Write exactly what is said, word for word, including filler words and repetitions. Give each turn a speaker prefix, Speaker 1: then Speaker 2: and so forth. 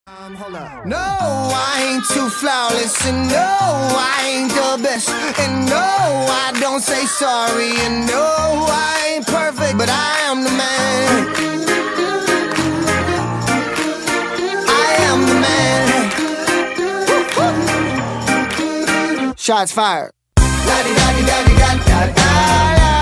Speaker 1: Um, hold up. No, I ain't too flawless, and no, I ain't the best, and no, I don't say sorry, and no, I ain't perfect, but I am the man. I am the man. Shots fired. La di da di da di da da da.